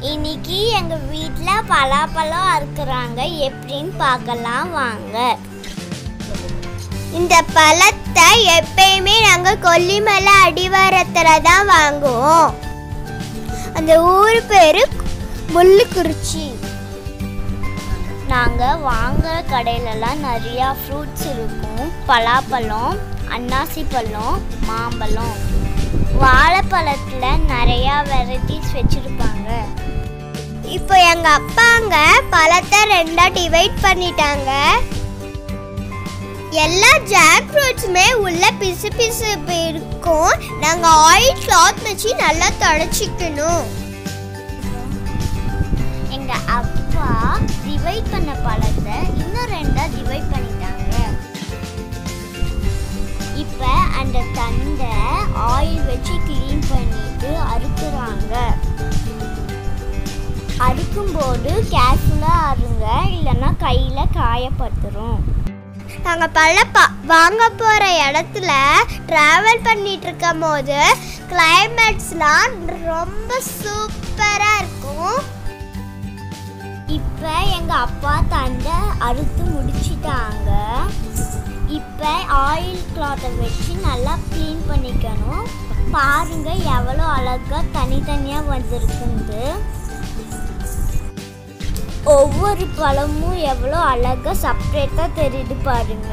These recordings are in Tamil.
இன்னைக்கு எங்க வீட்ல பலாப்பழம் அறுக்குறாங்க. எப்படின்னு பார்க்கலாம் வாங்க. இந்த பழத்தை எப்பயுமே நாங்க கொல்லிமலை அடிவாரத்துல தான் வாங்குவோம். அந்த ஊர் பேரு முள்ளுக்குறிச்சி. நாங்க வாங்குற கடையிலலாம் நிறைய ஃப்ரூட்ஸ் இருக்கும். பலாப்பழம், அன்னாசி பழம், மாம்பழம், வாழைப்பழத்துல நிறைய வெரைட்டிஸ் வச்சிருப்பாங்க. இப்போ எங்க அப்பாங்க பழத்தை ரெண்டா டிவைட் பண்ணிட்டாங்க. எல்லா ஜாக் ஃப்ரூட்ஸுமே உள்ள பிசு பிசு இருக்கும். நாங்க ஆயில் கிளாத் வச்சு நல்லா தொடச்சிக்கணும். எங்க அப்பா டிவைட் பண்ண பழத்தை இன்னும் ரெண்டா டிவைட் பண்ணிட்டாங்க. இப்ப அந்த தண்டை ஆயில் வச்சு கிளீன் பண்ணிட்டு அறுக்குறாங்க. அறுக்கும்போது கேர்ஃபுல்லா அறுங்க, இல்லைன்னா கையில காயப்பட்டுரும். நாங்கள் வாங்க போகிற இடத்துல ட்ராவல் பண்ணிட்டு இருக்கும் போது கிளைமேட்ஸ்லாம் ரொம்ப சூப்பராக இருக்கும். இப்போ எங்கள் அப்பா தண்டை அறுத்து முடிச்சிட்டாங்க. இப்போ ஆயில் கிளாத்தை வச்சு நல்லா க்ளீன் பண்ணிக்கணும். பாருங்க எவ்வளோ அழகாக தனித்தனியாக வந்திருக்குது. ஒவ்வொரு பழமும் எவ்வளோ அழகாக செப்பரேட்டாக தெரியுது பாருங்க.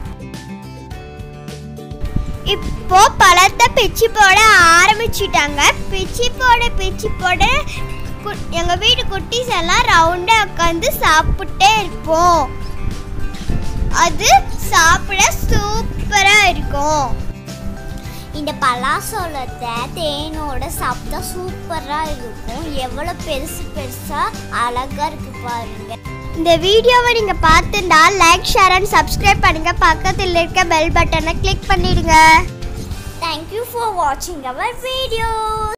இப்போ பழத்தை பிச்சு போட ஆரம்பிச்சுட்டாங்க. பிச்சு போட எங்க வீட்டு குட்டீஸ் எல்லாம் ரவுண்டா உட்காந்து சாப்பிட்டே இருப்போம். அது சாப்பிட சூப்பரா இருக்கும். இந்த பலாசோளத்தை தேனோட சாப்பிட்டா சூப்பரா இருக்கும். எவ்வளோ பெருசு பெருசா அழகா இருக்கு பாருங்க. இந்த வீடியோவை நீங்க பார்த்துட்டா லைக், ஷேர் அண்ட் சப்ஸ்கிரைப் பண்ணுங்க. பக்கத்தில் இருக்க பெல் பட்டனை கிளிக் பண்ணிடுங்க. Thank you for watching our video.